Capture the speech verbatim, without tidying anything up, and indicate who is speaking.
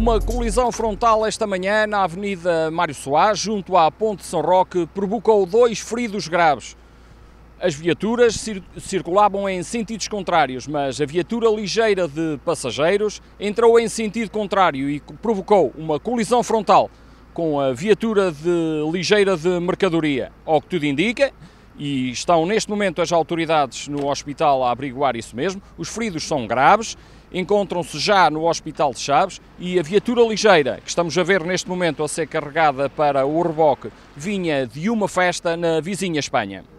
Speaker 1: Uma colisão frontal esta manhã na Avenida Mário Soares, junto à Ponte de São Roque, provocou dois feridos graves. As viaturas cir circulavam em sentidos contrários, mas a viatura ligeira de passageiros entrou em sentido contrário e provocou uma colisão frontal com a viatura de ligeira de mercadoria. Ao que tudo indica, e estão neste momento as autoridades no hospital a averiguar isso mesmo, os feridos são graves, encontram-se já no Hospital de Chaves e a viatura ligeira, que estamos a ver neste momento a ser carregada para o reboque, vinha de uma festa na vizinha Espanha.